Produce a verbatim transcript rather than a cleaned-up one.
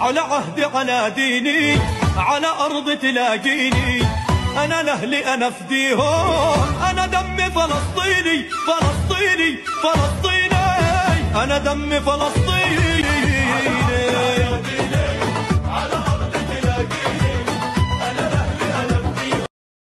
على عهدي على ديني على أرض تلاقيني، أنا لأهلي أنا فديهم، أنا دمي فلسطيني فلسطيني فلسطيني، أنا دمي فلسطيني.